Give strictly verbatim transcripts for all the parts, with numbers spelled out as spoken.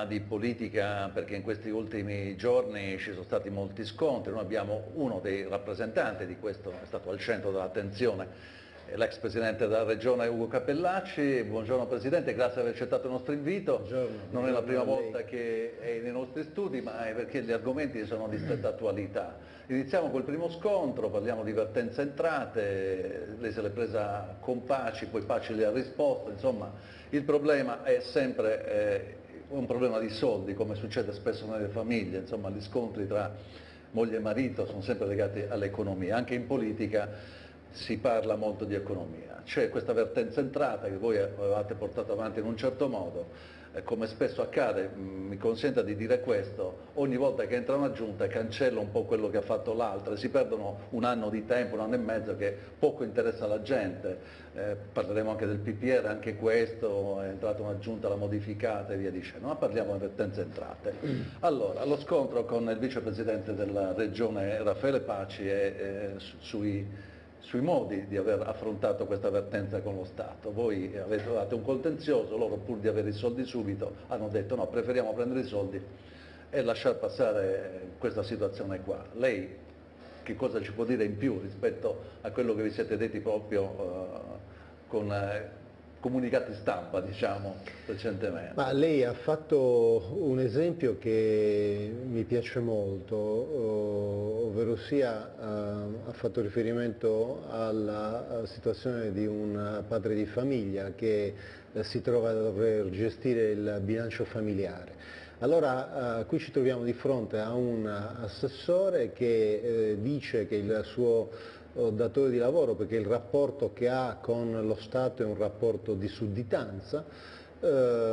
di politica perché in questi ultimi giorni ci sono stati molti scontri. Noi abbiamo uno dei rappresentanti di questo, è stato al centro dell'attenzione, l'ex Presidente della Regione Ugo Capellacci. Buongiorno Presidente, grazie per aver accettato il nostro invito. Buongiorno, non è la prima buongiorno volta che è nei nostri studi, ma è perché gli argomenti sono di stretta attualità. Iniziamo col primo scontro, parliamo di vertenze entrate, lei se l'è presa con Paci, poi Paci le ha risposto, insomma il problema è sempre eh, un problema di soldi, come succede spesso nelle famiglie, insomma gli scontri tra moglie e marito sono sempre legati all'economia, anche in politica si parla molto di economia. C'è questa vertenza entrata che voi avevate portato avanti in un certo modo, eh, come spesso accade, mh, mi consenta di dire questo, ogni volta che entra una giunta cancella un po' quello che ha fatto l'altra, si perdono un anno di tempo, un anno e mezzo che poco interessa la gente, eh, parleremo anche del P P R, anche questo, è entrata una giunta, l'ha modificata e via dicendo, ma parliamo di vertenze entrate. Allora, lo scontro con il vicepresidente della regione Raffaele Paci è eh, sui sui modi di aver affrontato questa vertenza con lo Stato. Voi avete dato un contenzioso, loro pur di avere i soldi subito hanno detto no, preferiamo prendere i soldi e lasciar passare questa situazione qua. Lei che cosa ci può dire in più rispetto a quello che vi siete detti proprio uh, con uh, comunicati stampa, diciamo, recentemente? Ma lei ha fatto un esempio che mi piace molto, ovvero sia ha fatto riferimento alla situazione di un padre di famiglia che si trova a dover gestire il bilancio familiare. Allora, eh, qui ci troviamo di fronte a un assessore che eh, dice che il suo eh, datore di lavoro, perché il rapporto che ha con lo Stato è un rapporto di sudditanza, eh,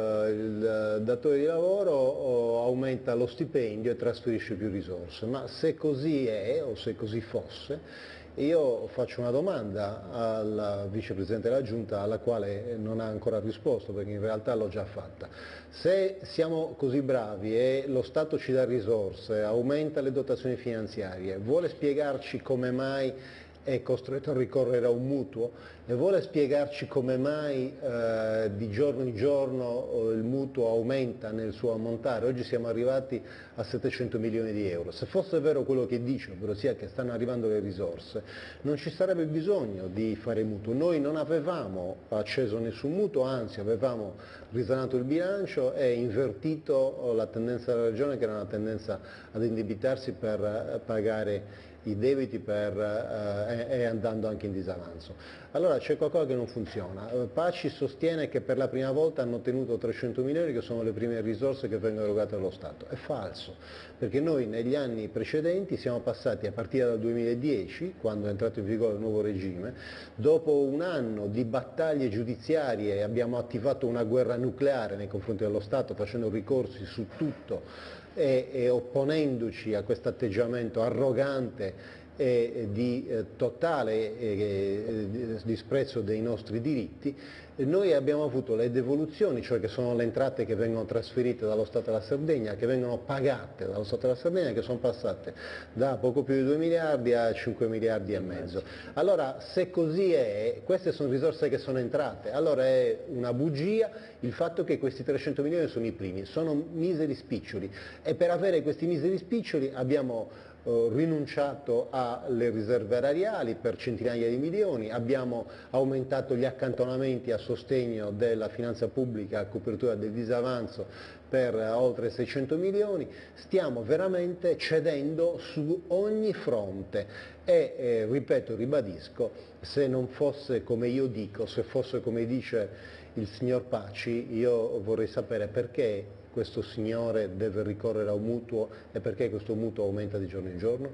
il datore di lavoro oh, aumenta lo stipendio e trasferisce più risorse, ma se così è o se così fosse, io faccio una domanda al vicepresidente della Giunta alla quale non ha ancora risposto, perché in realtà l'ho già fatta. Se siamo così bravi e lo Stato ci dà risorse, aumenta le dotazioni finanziarie, vuole spiegarci come mai è costretto a ricorrere a un mutuo e vuole spiegarci come mai eh, di giorno in giorno eh, il mutuo aumenta nel suo ammontare. Oggi siamo arrivati a settecento milioni di euro. Se fosse vero quello che dice, ovvero sia che stanno arrivando le risorse, non ci sarebbe bisogno di fare mutuo. Noi non avevamo acceso nessun mutuo, anzi avevamo risanato il bilancio e invertito la tendenza della Regione, che era una tendenza ad indebitarsi per eh, pagare i debiti per, eh, e andando anche in disavanzo. Allora c'è qualcosa che non funziona. Paci sostiene che per la prima volta hanno ottenuto trecento milioni, che sono le prime risorse che vengono erogate dallo Stato. È falso, perché noi negli anni precedenti siamo passati, a partire dal duemiladieci, quando è entrato in vigore il nuovo regime, dopo un anno di battaglie giudiziarie abbiamo attivato una guerra nucleare nei confronti dello Stato, facendo ricorsi su tutto e, e opponendoci a questo atteggiamento arrogante e di eh, totale eh, disprezzo dei nostri diritti. Noi abbiamo avuto le devoluzioni, cioè che sono le entrate che vengono trasferite dallo Stato alla Sardegna, che vengono pagate dallo Stato alla Sardegna, che sono passate da poco più di due miliardi a cinque miliardi e mezzo. Allora, se così è, queste sono risorse che sono entrate, allora è una bugia il fatto che questi trecento milioni sono i primi, sono miseri spiccioli e per avere questi miseri spiccioli abbiamo Uh, rinunciato alle riserve erariali per centinaia di milioni, abbiamo aumentato gli accantonamenti a sostegno della finanza pubblica a copertura del disavanzo per uh, oltre seicento milioni, stiamo veramente cedendo su ogni fronte e eh, ripeto, ribadisco, se non fosse come io dico, se fosse come dice il signor Paci, io vorrei sapere perché questo signore deve ricorrere a un mutuo e perché questo mutuo aumenta di giorno in giorno?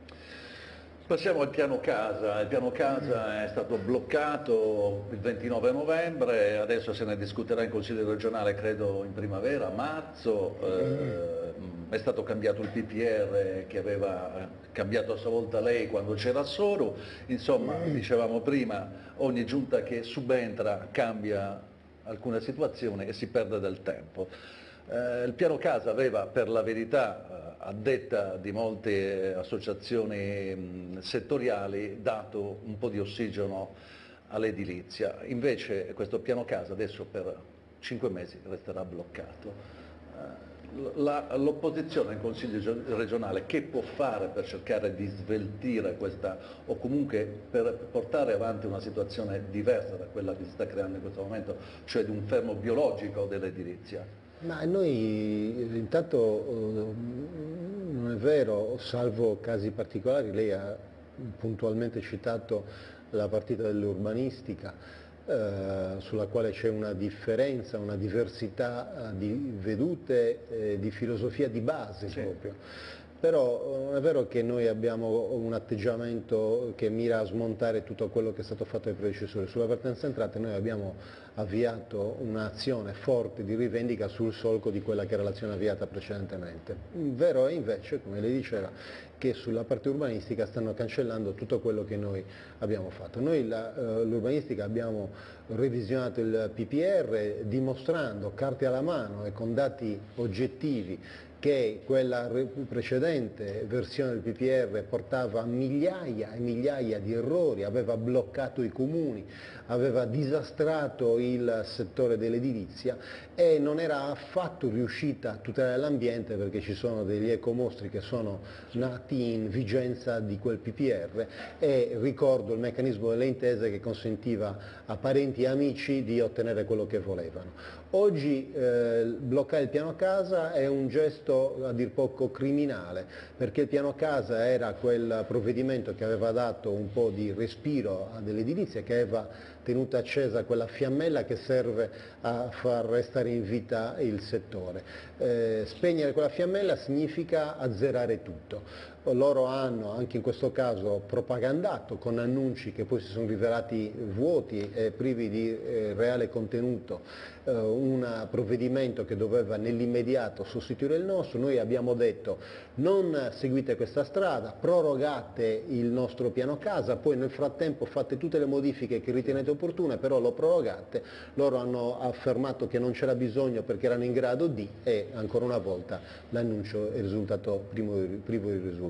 Passiamo al piano casa. Il piano casa è stato bloccato il ventinove novembre, adesso se ne discuterà in Consiglio regionale credo in primavera, marzo, eh, è stato cambiato il P P R che aveva cambiato a sua volta lei quando c'era Soro, insomma dicevamo prima ogni giunta che subentra cambia alcune situazioni e si perde del tempo. Eh, il piano casa aveva per la verità, eh, a detta di molte associazioni mh, settoriali, dato un po' di ossigeno all'edilizia, invece questo piano casa adesso per cinque mesi resterà bloccato. L'opposizione in Consiglio regionale che può fare per cercare di sveltire questa, o comunque per portare avanti una situazione diversa da quella che si sta creando in questo momento, cioè di un fermo biologico dell'edilizia? Ma noi intanto non è vero, salvo casi particolari, lei ha puntualmente citato la partita dell'urbanistica, eh, sulla quale c'è una differenza, una diversità eh, di vedute, eh, di filosofia di base Sì. proprio. Però non è vero che noi abbiamo un atteggiamento che mira a smontare tutto quello che è stato fatto dai predecessori. Sulla partenza entrate noi abbiamo avviato un'azione forte di rivendica sul solco di quella che era l'azione avviata precedentemente. Vero è invece, come lei diceva, che sulla parte urbanistica stanno cancellando tutto quello che noi abbiamo fatto. Noi l'urbanistica abbiamo revisionato il P P R dimostrando, carte alla mano e con dati oggettivi, che quella precedente versione del P P R portava a migliaia e migliaia di errori, aveva bloccato i comuni, aveva disastrato il settore dell'edilizia e non era affatto riuscita a tutelare l'ambiente, perché ci sono degli ecomostri che sono nati in vigenza di quel P P R, e ricordo il meccanismo delle intese che consentiva a parenti e amici di ottenere quello che volevano. Oggi eh, bloccare il piano casa è un gesto a dir poco criminale, perché il piano casa era quel provvedimento che aveva dato un po' di respiro dell'edilizia, che aveva tenuto accesa quella fiammella che serve a far restare in vita il settore. Eh, spegnere quella fiammella significa azzerare tutto. Loro hanno anche in questo caso propagandato con annunci che poi si sono rivelati vuoti e privi di eh, reale contenuto eh, un provvedimento che doveva nell'immediato sostituire il nostro. Noi abbiamo detto: non seguite questa strada, prorogate il nostro piano casa, poi nel frattempo fate tutte le modifiche che ritenete opportune, però lo prorogate. Loro hanno affermato che non c'era bisogno perché erano in grado di, e ancora una volta l'annuncio è risultato privo di risultato.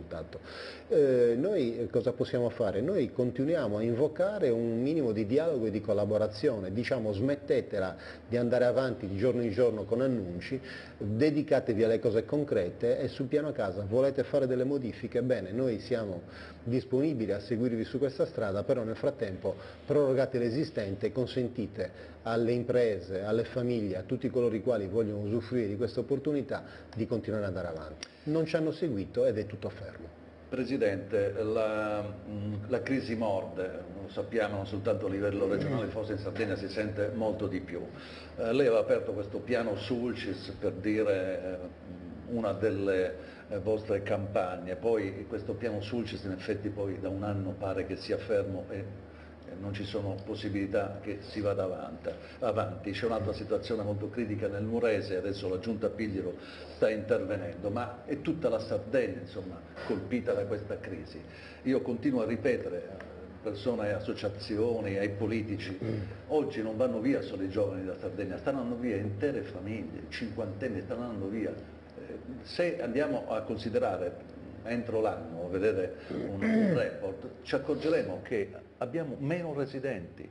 Eh, noi cosa possiamo fare? Noi continuiamo a invocare un minimo di dialogo e di collaborazione, diciamo: smettetela di andare avanti di giorno in giorno con annunci, dedicatevi alle cose concrete, e sul piano casa volete fare delle modifiche? Bene, noi siamo disponibili a seguirvi su questa strada, però nel frattempo prorogate l'esistente e consentite alle imprese, alle famiglie, a tutti coloro i quali vogliono usufruire di questa opportunità di continuare ad andare avanti. Non ci hanno seguito ed è tutto fermo. Presidente, la, la crisi morde, lo sappiamo non soltanto a livello regionale, forse in Sardegna si sente molto di più. Eh, lei aveva aperto questo piano Sulcis per dire eh, una delle eh, vostre campagne, poi questo piano Sulcis in effetti poi da un anno pare che sia fermo e non ci sono possibilità che si vada avanti. avanti. C'è un'altra situazione molto critica nel Murese, adesso la Giunta Pigliero sta intervenendo, ma è tutta la Sardegna insomma, colpita da questa crisi. Io continuo a ripetere a persone, associazioni, ai politici, oggi non vanno via solo i giovani della Sardegna, stanno andando via intere famiglie, cinquantenni stanno andando via. Se andiamo a considerare entro l'anno, a vedere un, un report, ci accorgeremo che abbiamo meno residenti.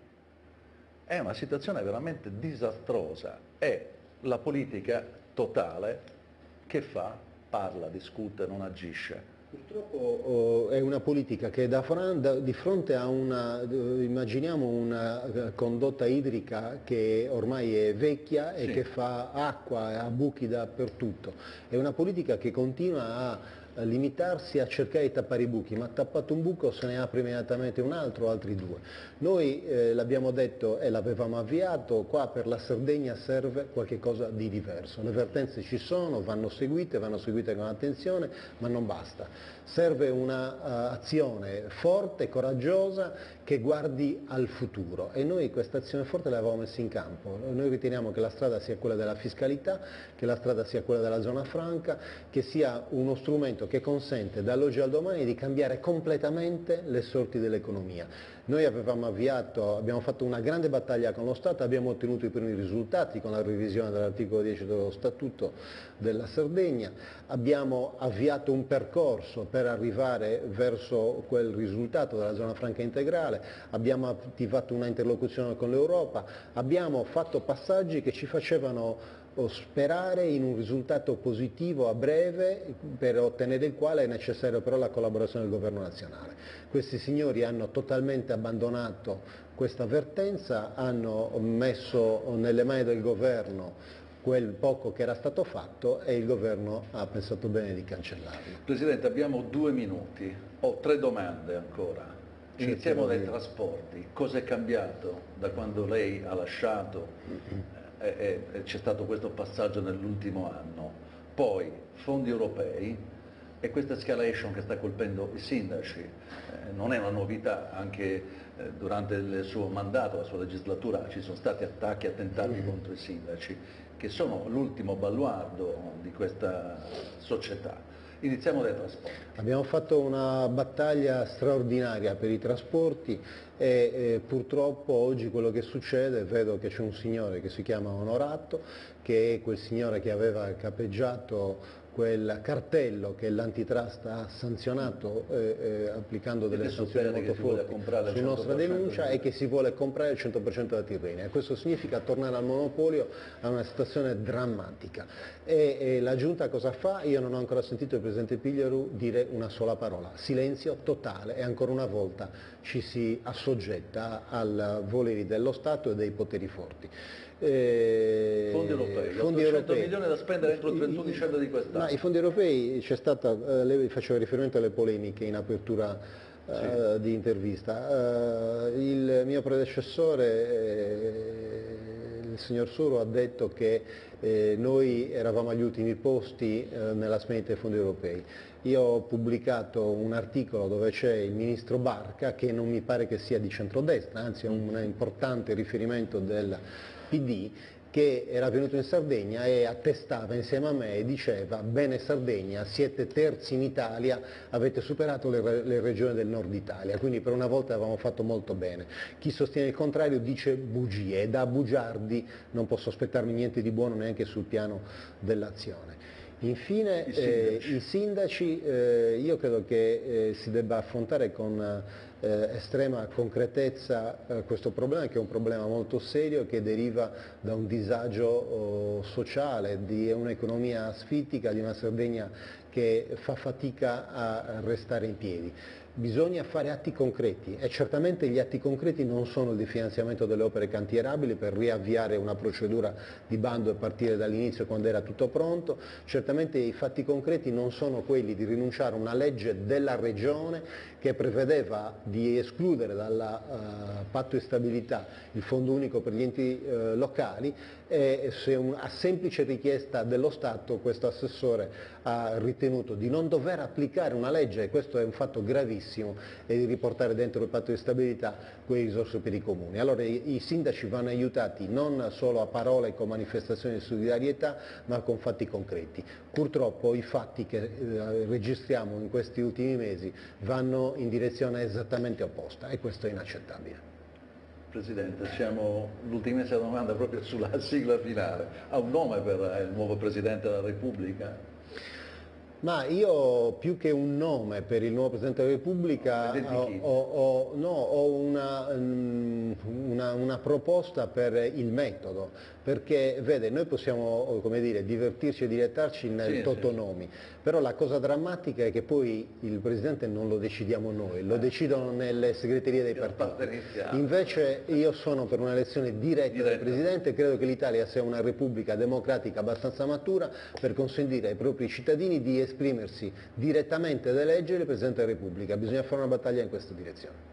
È una situazione veramente disastrosa. È la politica totale che fa, parla, discute, non agisce. Purtroppo oh, è una politica che da, da, di fronte a una, immaginiamo una condotta idrica che ormai è vecchia e sì. che fa acqua e ha buchi dappertutto. È una politica che continua a limitarsi a cercare di tappare i buchi, ma tappato un buco se ne apre immediatamente un altro o altri due. Noi eh, l'abbiamo detto e l'avevamo avviato, qua per la Sardegna serve qualcosa di diverso. Le vertenze ci sono, vanno seguite, vanno seguite con attenzione, ma non basta. Serve un'azione uh, forte, coraggiosa, che guardi al futuro, e noi questa azione forte l'avevamo messa in campo. Noi riteniamo che la strada sia quella della fiscalità, che la strada sia quella della zona franca, che sia uno strumento che consente dall'oggi al domani di cambiare completamente le sorti dell'economia. Noi avevamo avviato, abbiamo fatto una grande battaglia con lo Stato, abbiamo ottenuto i primi risultati con la revisione dell'articolo dieci dello Statuto della Sardegna, abbiamo avviato un percorso per arrivare verso quel risultato della zona franca integrale, abbiamo attivato una interlocuzione con l'Europa, abbiamo fatto passaggi che ci facevano o sperare in un risultato positivo a breve, per ottenere il quale è necessaria però la collaborazione del governo nazionale. Questi signori hanno totalmente abbandonato questa vertenza, hanno messo nelle mani del governo quel poco che era stato fatto e il governo ha pensato bene di cancellarlo. Presidente, abbiamo due minuti, ho tre domande ancora. Iniziamo dai trasporti. Cosa è cambiato da quando lei ha lasciato e, e, e c'è stato questo passaggio nell'ultimo anno? Poi fondi europei e questa escalation che sta colpendo i sindaci. Eh, non è una novità, anche eh, durante il suo mandato, la sua legislatura, ci sono stati attacchi, attentati mm-hmm. contro i sindaci, che sono l'ultimo baluardo di questa società. Iniziamo dai trasporti. Abbiamo fatto una battaglia straordinaria per i trasporti e eh, purtroppo oggi quello che succede, vedo che c'è un signore che si chiama Onorato, che è quel signore che aveva capeggiato quel cartello che l'antitrust ha sanzionato eh, eh, applicando delle sanzioni molto forti sulla nostra denuncia e che si vuole comprare il cento per cento della Tirrenia. Questo significa tornare al monopolio, a una situazione drammatica. E, e la Giunta cosa fa? Io non ho ancora sentito il Presidente Pigliaru dire una sola parola. Silenzio totale e ancora una volta ci si assoggetta ai voleri dello Stato e dei poteri forti. Eh, fondi europei, fondi europei, milioni da spendere entro il trentuno dicembre di quest'anno. Ma i fondi europei, c'è stata, eh, lei faceva riferimento alle polemiche in apertura eh, sì. di intervista. Eh, il mio predecessore, eh, il signor Suro, ha detto che eh, noi eravamo agli ultimi posti eh, nella spesa dei fondi europei. Io ho pubblicato un articolo dove c'è il ministro Barca, che non mi pare che sia di centrodestra, anzi è un importante riferimento del P D, che era venuto in Sardegna e attestava insieme a me e diceva: bene Sardegna, siete terzi in Italia, avete superato le, le regioni del nord Italia, quindi per una volta avevamo fatto molto bene. Chi sostiene il contrario dice bugie e da bugiardi non posso aspettarmi niente di buono neanche sul piano dell'azione. Infine i sindaci, eh, i sindaci eh, io credo che eh, si debba affrontare con eh, estrema concretezza eh, questo problema, che è un problema molto serio che deriva da un disagio oh, sociale, di un'economia asfittica, di una Sardegna che fa fatica a restare in piedi. Bisogna fare atti concreti e certamente gli atti concreti non sono il definanziamento delle opere cantierabili per riavviare una procedura di bando e partire dall'inizio quando era tutto pronto, certamente i fatti concreti non sono quelli di rinunciare a una legge della Regione che prevedeva di escludere dal uh, patto di stabilità il fondo unico per gli enti uh, locali e se un, a semplice richiesta dello Stato questo assessore ha ritenuto di non dover applicare una legge, e questo è un fatto gravissimo, e di riportare dentro il patto di stabilità quelle risorse per i comuni. Allora i, i sindaci vanno aiutati non solo a parole con manifestazioni di solidarietà ma con fatti concreti. Purtroppo i fatti che eh, registriamo in questi ultimi mesi vanno in direzione esattamente opposta e questo è inaccettabile. Presidente, siamo l'ultimissima domanda proprio sulla sigla finale. Ha un nome per il nuovo Presidente della Repubblica? Ma io più che un nome per il nuovo Presidente della Repubblica ho, ho, ho, no, ho una, una, una proposta per il metodo, perché vede, noi possiamo come dire, divertirci e dilettarci nel sì, totonomi, sì. Però la cosa drammatica è che poi il Presidente non lo decidiamo noi, lo decidono nelle segreterie dei partiti. Invece io sono per una elezione diretta, diretta del Presidente, credo che l'Italia sia una Repubblica democratica abbastanza matura per consentire ai propri cittadini di esprimersi direttamente ed eleggere il Presidente della Repubblica. Bisogna fare una battaglia in questa direzione.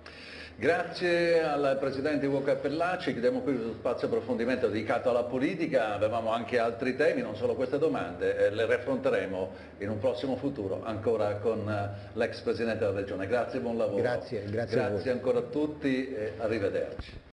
Grazie al Presidente Ugo Cappellacci, chiudiamo qui questo spazio approfondimento dedicato alla politica. Avevamo anche altri temi, non solo queste domande, eh, le riaffronteremo in un prossimo futuro ancora con eh, l'ex Presidente della Regione. Grazie e buon lavoro. Grazie, grazie, grazie ancora a tutti e arrivederci.